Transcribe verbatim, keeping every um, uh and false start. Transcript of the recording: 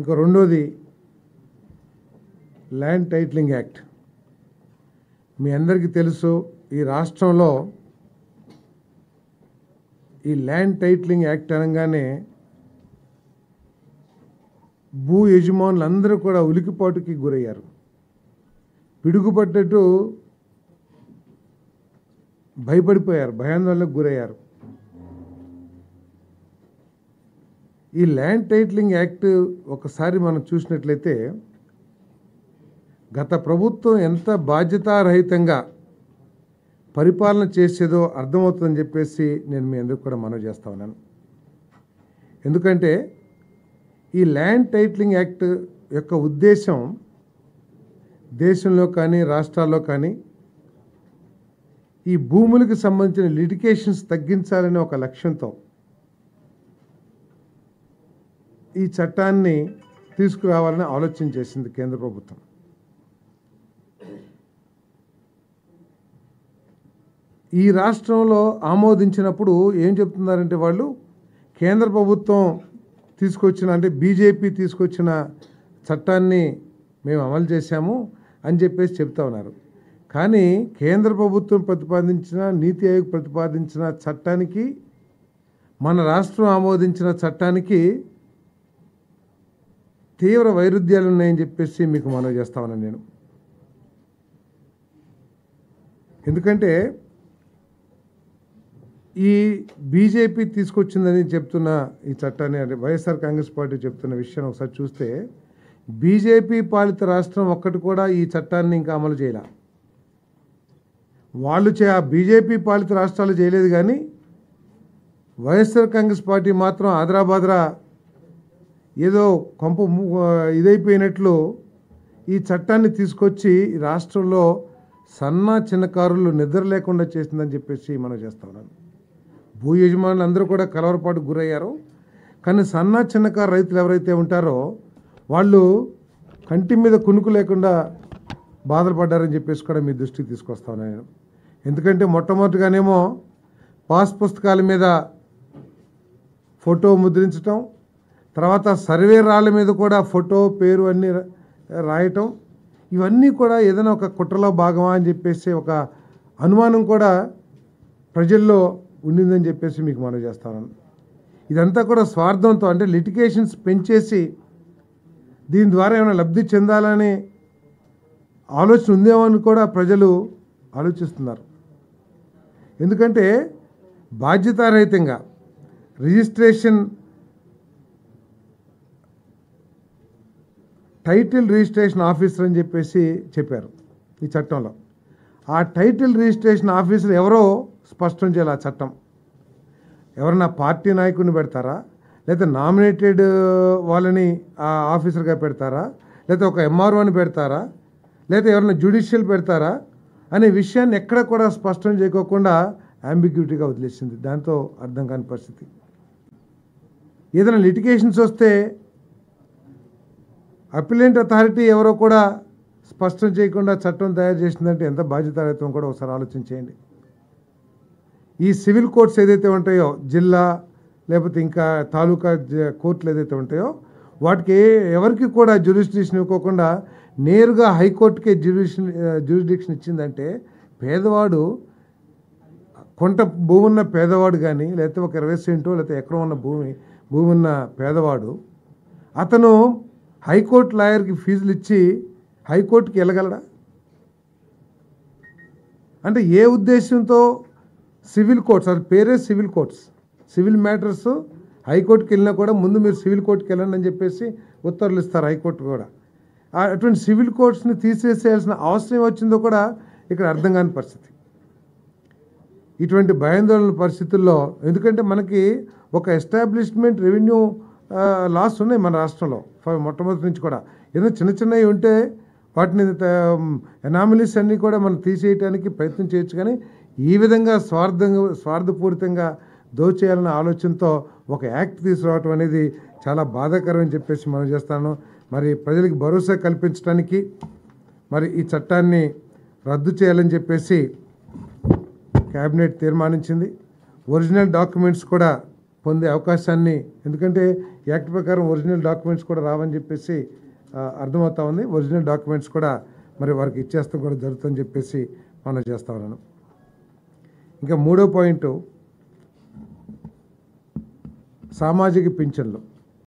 ఇంకా రెండోది land titling act. మీ అందరికీ తెలుసు, ఈ రాష్ట్రంలో ఈ ల్యాండ్ టైటిలింగ్ యాక్ట్ అనగానే భూ యజమానులు అందరూ కూడా ఉలికిపాటుకి గురయ్యారు. పిడుగుపడ్డట్టు భయపడిపోయారు, భయాందోళనకు గురయ్యారు. ఈ ల్యాండ్ టైటిలింగ్ యాక్ట్ ఒకసారి మనం చూసినట్లయితే గత ప్రభుత్వం ఎంత బాధ్యతారహితంగా పరిపాలన చేసేదో అర్థమవుతుందని చెప్పేసి నేను మీ అందరికీ కూడా మనవి చేస్తా ఉన్నాను. ఎందుకంటే ఈ ల్యాండ్ టైటిలింగ్ యాక్ట్ యొక్క ఉద్దేశం దేశంలో కానీ రాష్ట్రాల్లో కానీ ఈ భూములకు సంబంధించిన లిటిగేషన్స్ తగ్గించాలనే ఒక లక్ష్యంతో ఈ చట్టాన్ని తీసుకురావాలని ఆలోచన చేసింది కేంద్ర ప్రభుత్వం. ఈ రాష్ట్రంలో ఆమోదించినప్పుడు ఏం చెప్తున్నారంటే వాళ్ళు కేంద్ర ప్రభుత్వం తీసుకొచ్చిన అంటే బీజేపీ తీసుకొచ్చిన చట్టాన్ని మేము అమలు చేశాము అని చెప్పేసి చెప్తా ఉన్నారు. కానీ కేంద్ర ప్రభుత్వం ప్రతిపాదించిన నీతి ఆయోగ్ ప్రతిపాదించిన చట్టానికి మన రాష్ట్రం ఆమోదించిన చట్టానికి తీవ్ర వైరుధ్యాలు ఉన్నాయని చెప్పేసి మీకు మనవి చేస్తా ఉన్నాను నేను. ఎందుకంటే ఈ బీజేపీ తీసుకొచ్చిందని చెప్తున్న ఈ చట్టాన్ని అంటే వైఎస్ఆర్ కాంగ్రెస్ పార్టీ చెప్తున్న విషయాన్ని ఒకసారి చూస్తే బీజేపీ పాలిత రాష్ట్రం ఒక్కటి కూడా ఈ చట్టాన్ని ఇంకా అమలు చేయలే. వాళ్ళు చే ఆ బీజేపీ పాలిత రాష్ట్రాలు చేయలేదు, కానీ వైఎస్ఆర్ కాంగ్రెస్ పార్టీ మాత్రం ఆదరాబాదరా ఏదో కొంప ఇదైపోయినట్లు ఈ చట్టాన్ని తీసుకొచ్చి రాష్ట్రంలో సన్న చిన్నకారులు నిద్ర లేకుండా చేసిందని చెప్పేసి మనం చేస్తా ఉన్నాను. భూ యజమానులు అందరూ కూడా కలవరపాటు గురయ్యారు. కానీ సన్న చిన్నకారు రైతులు ఎవరైతే ఉంటారో వాళ్ళు కంటి మీద కునుకు లేకుండా బాధలు పడ్డారని చెప్పేసి కూడా మీ దృష్టికి తీసుకొస్తాను నేను. ఎందుకంటే మొట్టమొదటిగానేమో పాస్ పుస్తకాల మీద ఫోటో ముద్రించటం, తర్వాత సర్వే రాళ్ళ మీద కూడా ఫోటో పేరు అన్నీ రాయటం, ఇవన్నీ కూడా ఏదైనా ఒక కుట్రలో భాగమా అని చెప్పేసి ఒక అనుమానం కూడా ప్రజల్లో ఉండిందని చెప్పేసి మీకు మనవి చేస్తాను. ఇదంతా కూడా స్వార్థంతో అంటే లిటిగేషన్స్ పెంచేసి దీని ద్వారా ఏమైనా లబ్ధి చెందాలని ఆలోచన ఉందేమో అని కూడా ప్రజలు ఆలోచిస్తున్నారు. ఎందుకంటే బాధ్యతారహితంగా రిజిస్ట్రేషన్ టైటిల్ రిజిస్ట్రేషన్ ఆఫీసర్ అని చెప్పేసి చెప్పారు ఈ చట్టంలో. ఆ టైటిల్ రిజిస్ట్రేషన్ ఆఫీసర్ ఎవరో స్పష్టం చేయాలి. ఆ చట్టం ఎవరన్నా పార్టీ నాయకుడిని పెడతారా, లేదా నామినేటెడ్ వాళ్ళని ఆ ఆఫీసర్గా పెడతారా, లేదా ఒక ఎంఆర్ఓని పెడతారా, లేదా ఎవరైనా జ్యుడిషియల్ పెడతారా అనే విషయాన్ని ఎక్కడ కూడా స్పష్టం చేయకోకుండా అంబిగ్యూటీగా వదిలేసింది. దాంతో అర్థం కాని పరిస్థితి. ఏదైనా లిటిగేషన్స్ వస్తే అపిలెంట్ అథారిటీ ఎవరో కూడా స్పష్టం చేయకుండా చట్టం తయారు చేసిందంటే ఎంత బాధ్యతారహితం కూడా ఒకసారి ఆలోచించేయండి. ఈ సివిల్ కోర్ట్స్ ఏదైతే ఉంటాయో, జిల్లా లేకపోతే ఇంకా తాలూకా కోర్టులు ఏదైతే ఉంటాయో వాటికి ఎవరికి కూడా జ్యూరిస్డిక్షన్ ఇవ్వకుండా నేరుగా హైకోర్టుకే జ్యూరిడిక్షన్ జ్యూరిడిక్షన్ ఇచ్చిందంటే పేదవాడు, కొంట భూమి ఉన్న పేదవాడు కానీ లేకపోతే ఒక ఇరవై సెంటో లేకపోతే ఎకరం ఉన్న భూమి భూమి ఉన్న పేదవాడు అతను హైకోర్టు లాయర్కి ఫీజులు ఇచ్చి హైకోర్టుకి వెళ్ళగలడా? అంటే ఏ ఉద్దేశంతో సివిల్ కోర్ట్స్, అది పేరే సివిల్ కోర్ట్స్, సివిల్ మ్యాటర్స్ హైకోర్టుకి వెళ్ళినా కూడా ముందు మీరు సివిల్ కోర్టుకి వెళ్ళండి అని చెప్పేసి ఉత్తర్వులు ఇస్తారు హైకోర్టు కూడా. అటువంటి సివిల్ కోర్ట్స్ని తీసేసేయాల్సిన అవసరం వచ్చిందో కూడా ఇక్కడ అర్థం కాని పరిస్థితి. ఇటువంటి భయాందోళన పరిస్థితుల్లో, ఎందుకంటే మనకి ఒక ఎస్టాబ్లిష్మెంట్ రెవెన్యూ లాస్ ఉన్నాయి మన రాష్ట్రంలో మొట్టమొదటి నుంచి కూడా. ఏదో చిన్న చిన్నవి ఉంటే వాటిని ఎనామిలీస్ అన్నీ కూడా మనం తీసేయడానికి ప్రయత్నం చేయొచ్చు, కానీ ఈ విధంగా స్వార్థంగా స్వార్థపూరితంగా దోచేయాలన్న ఆలోచనతో ఒక యాక్ట్ తీసుకురావటం అనేది చాలా బాధాకరం అని చెప్పేసి మనం చేస్తాను. మరి ప్రజలకు భరోసా కల్పించడానికి మరి ఈ చట్టాన్ని రద్దు చేయాలని చెప్పేసి క్యాబినెట్ తీర్మానించింది. ఒరిజినల్ డాక్యుమెంట్స్ కూడా పొందే అవకాశాన్ని, ఎందుకంటే యాక్ట్ ప్రకారం ఒరిజినల్ డాక్యుమెంట్స్ కూడా రావని చెప్పేసి ఆ, అర్థమవుతా ఉంది. ఒరిజినల్ డాక్యుమెంట్స్ కూడా మరి వారికి ఇచ్చేస్తాం కూడా జరుగుతుందని చెప్పేసి మనం చేస్తా ఉన్నాను. ఇంకా మూడో పాయింట్ సామాజిక పింఛన్లు.